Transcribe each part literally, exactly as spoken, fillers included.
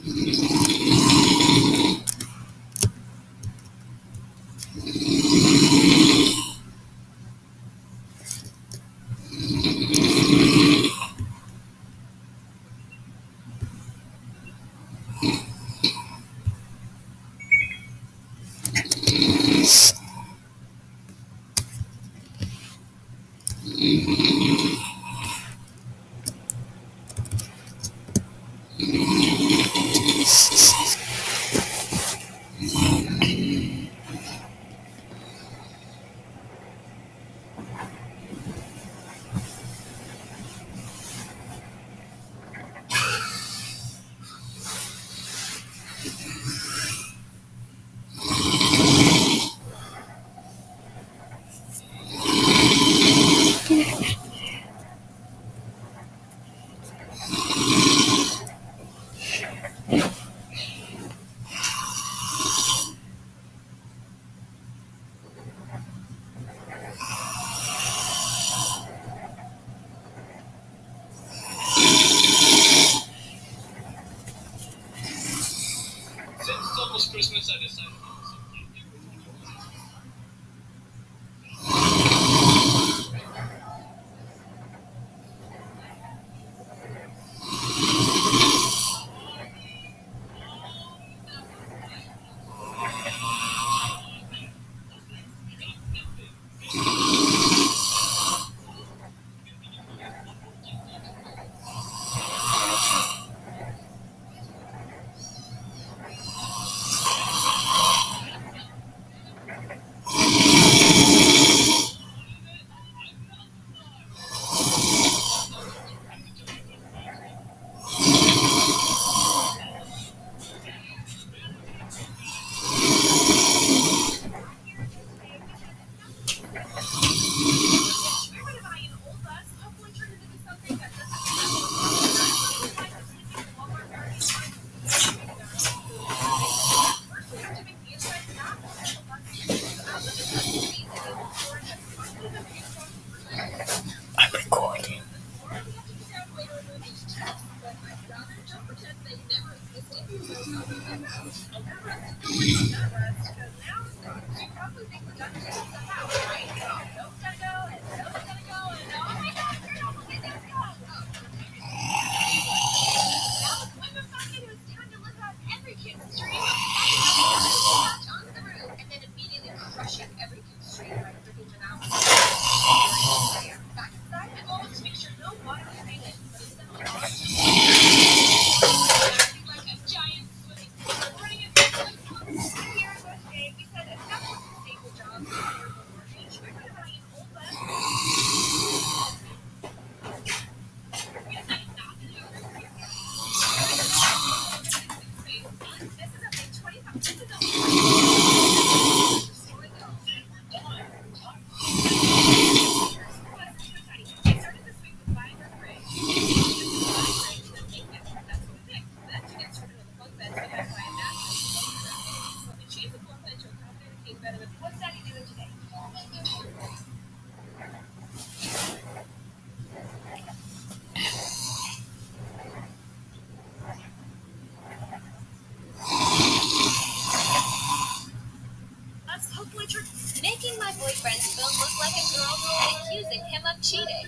Making my boyfriend's phone look like a girl accusing him of cheating.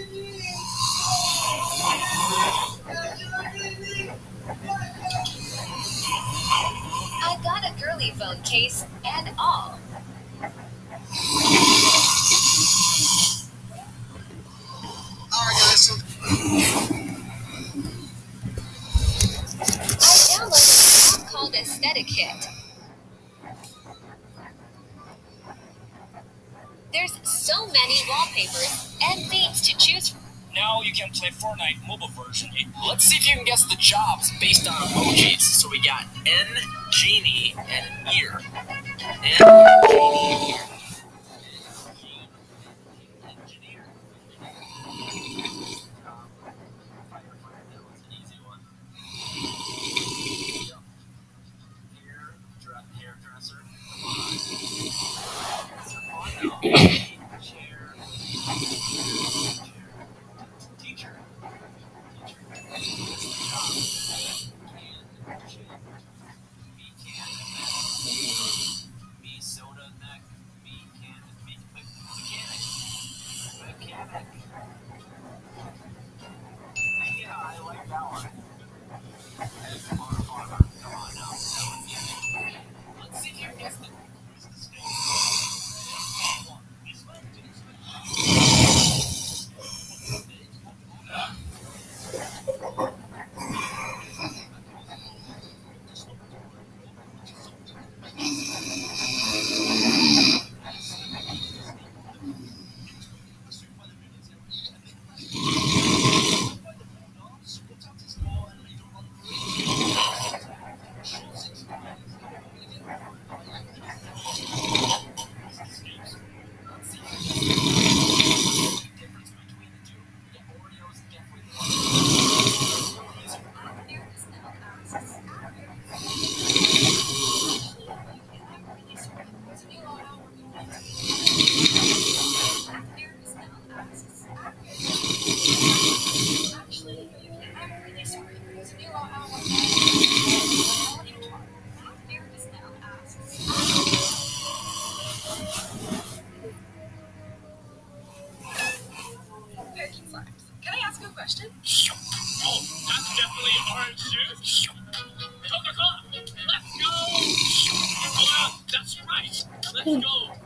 I got a girly phone case and all. Alright guys, so I downloaded an app called Aesthetic Hit. There's so many wallpapers and themes to choose from. Now you can play Fortnite mobile version. Let's see if you can guess the jobs based on emojis. So we got N, Genie, and Ear. N, Genie, Ear. Engineer. Firefighter, that was an easy one. Hair, hairdresser. Chair. Teacher. Teacher. Me can. Me soda neck. Me can. Me mechanic. Mechanic. Yeah, I like that one. Hey, come on, come on, come on now. That one's easy. Let's see if you guessed it. Who's the snake? This one, this one. Can I ask you a question? Oh, that's definitely orange juice. Coca-Cola, let's go. Cola, that's right. Let's go.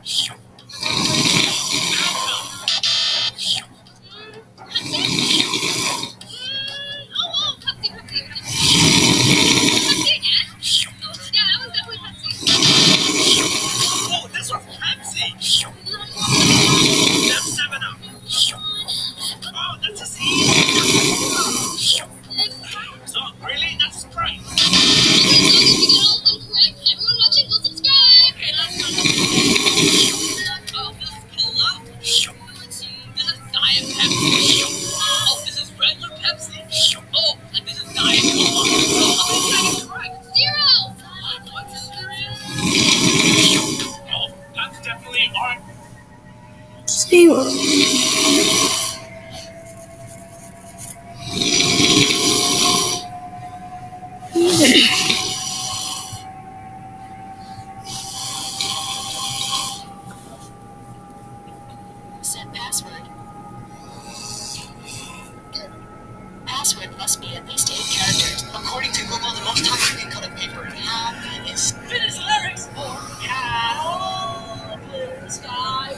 Oh, this was Pepsi. That's seven up. Oh, that's a C. Oh, really? That's Sprite. Everyone watching will subscribe. Okay, let's go. Oh, this is Cola. This is Diet Pepsi. Oh, this is regular Pepsi. Oh, and this is Diet Cola. Oh, how many did I get correct? Zero. What's this serious? Oh, that's definitely orange. Zero. Set password. Password must be at least eight characters. According to Google, the most toxic colored paper in half is Finish lyrics. Oh, yeah. Blue sky.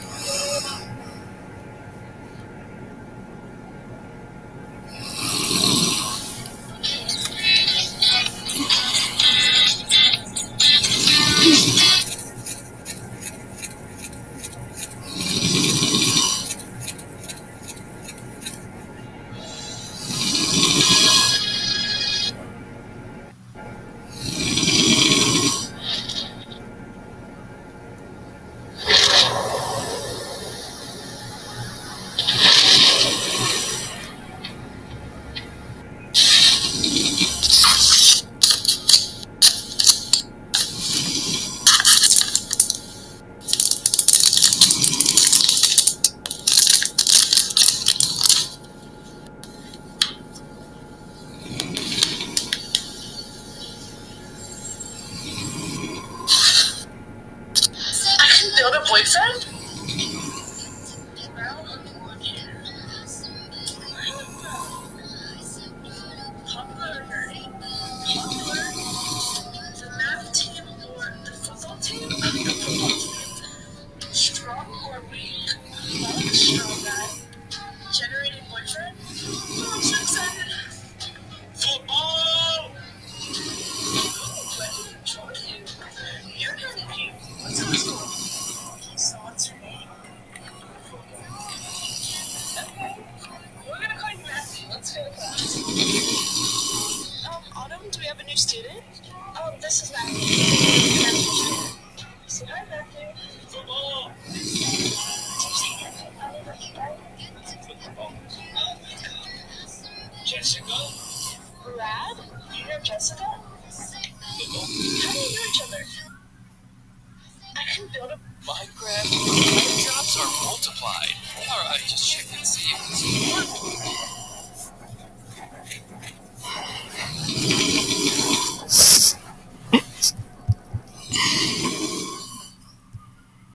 Build a boyfriend? Popular or nerdy? Popular. The math team or the football team? The football team. Strong or weak? I like a strong guy. Generating boyfriend? Oh, I'm so excited. Football! Ooh, I can enjoy you. You're kind of cute. Let's go to school. So what's your name? Okay. We're gonna call you Matthew. Let's go to class. Um, Autumn, do we have a new student? Oh, this is Matthew. Say hi, Matthew. Football! Jessica? Brad? You know Jessica? Football? How do you know each other? I can build a Minecraft? Jobs are multiplied. Alright, just check and see if this